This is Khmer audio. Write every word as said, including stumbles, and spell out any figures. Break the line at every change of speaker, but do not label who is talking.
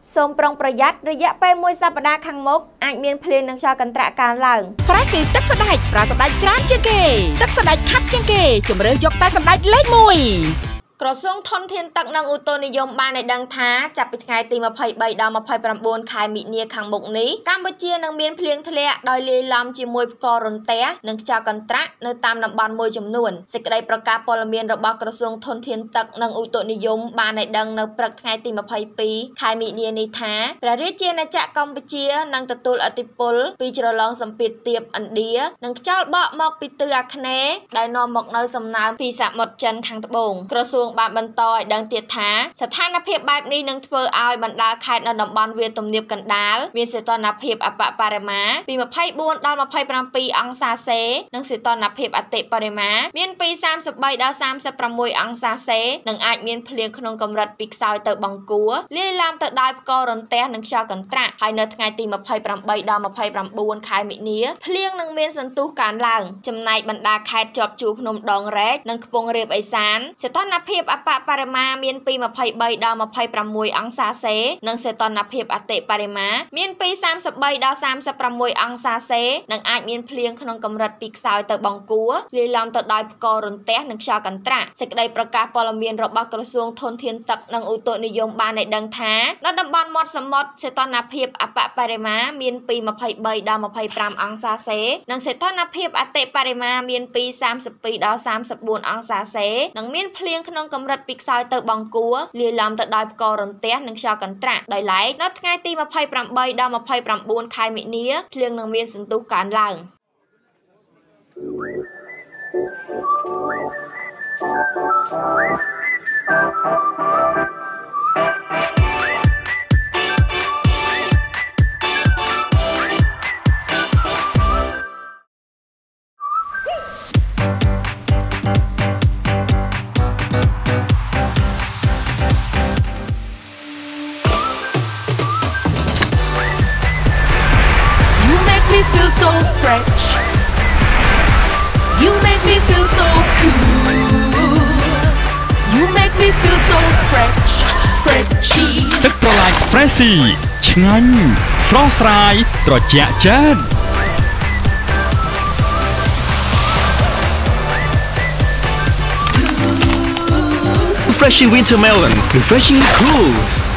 សូមប្រុងប្រយ័ត្នរយៈពេលមួយសប្តាហ៍ខាងមុខអាចមានភ្លៀងនិងខ្យល់កន្ត្រាក់កើនឡើង
Fresh ទឹកសណ្តែកប្រើសណ្តែកច្រើនជាងគេទឹកសណ្តែកខាត់ជាងគេជំរឿយកតែសណ្តែកលេខមួយ ក្រសួងធនធានទឹកនិងឧតុនិយមបានឲ្យដឹងថាចាប់ពីថ្ងៃទី ម្ភៃបី ដល់ ម្ភៃប្រាំបួន ខែមិនិនាខាងមុខនេះកម្ពុជានឹងមានភ្លៀងធ្លាក់ដោយលាយឡំជាមួយផ្គររន្ទះនិងខ្យល់កន្ត្រាក់នៅតាមតំបន់មួយចំនួនសេចក្តីប្រកាសព័ត៌មានរបស់ក្រសួងធនធានទឹកនិងឧតុនិយមបានឲ្យដឹងនៅព្រឹកថ្ងៃទី ម្ភៃពីរ ខែមិនិនានេះថាព្រះរាជាណាចក្រកម្ពុជានឹងទទួលឥទ្ធិពលពីជ្រលងសម្ពាធទាបឥណ្ឌានិងខ្យល់បក់មកពីទិសអាគ្នេយ៍ដែលនាំមកនៅសំណើមពីសមុទ្រចិនខាងត្បូងក្រសួងបានបន្តឲ្យដឹងទៀតថាស្ថានភាពបែបនេះនឹងធ្វើឲ្យបណ្ដាខេត្តនៅតំបន់វាលទំនាបកណ្ដាលមានសីតុណ្ហភាពអបបរិមាពី ម្ភៃបួន ដល់ ម្ភៃប្រាំពីរ អង្សាសេនិងសីតុណ្ហភាពអតិបរិមាមានពី សាមសិបបី ដល់ សាមសិបប្រាំមួយ អង្សាសេនិងអាចមានភ្លៀងក្នុងកម្រិតពីខ្សោយទៅបង្គួរលាយឡំទៅដោយផ្គររន្ទះនិងខ្យល់កន្ត្រាក់ហើយនៅថ្ងៃទី ម្ភៃប្រាំបី ដល់ ម្ភៃប្រាំបួន ខែមិនិនាភ្លៀងនឹងមានសន្ទុះកើនឡើងចំណែកបណ្ដាខេត្តជាប់ជួរភ្នំដងរែកនិងខ្ពង់រាបឦសានសីតុណ្ហភាពអបបរិមាមានពី ម្ភៃបី ដល់ ម្ភៃប្រាំមួយ អង្សាសេនិងសីតុណ្ហភាពអតិបរិមាមានពី សាមសិបបី ដល់ សាមសិបប្រាំមួយ អង្សាសេនិងអាចមានភ្លៀងក្នុងកម្រិតពីខ្សោយទៅបង្គួរលាយឡំទៅដោយផ្គររន្ទះនិងខ្យល់កន្ត្រាក់សេចក្តីប្រកាសព័ត៌មានរបស់ក្រសួងធនធានទឹកនិងឧតុនិយមបានឲ្យដឹងថានៅតំបន់មាត់សមុទ្រសីតុណ្ហភាពអបបរិមាមានពី ម្ភៃបី ដល់ ម្ភៃប្រាំ អង្សាសេនិងសីតុណ្ហភាពអតិបរិមាមានពី សាមសិបពីរ ដល់ សាមសិបបួន អង្សាសេនិងមានភ្លៀងក្នុងកម្រិតពីខ្សោយទៅបង្គួរលាយឡំទៅដោយផ្គររន្ទះនិងខ្យល់កន្ត្រាក់ដោយឡែកនៅថ្ងៃទី ម្ភៃប្រាំបី ដល់ ម្ភៃប្រាំបួន ខែមិនិនាភ្លៀងនឹងមានសន្ទុះកើនឡើង Feel so fresh. You make me feel so cool. You make me feel so fresh, freshy. ទឹកប្រឡាយ Freshy ឆ្ងាញ់ស្រស់ស្រាយត្រជាក់ចាន
Freshy winter melon, refreshingly cool.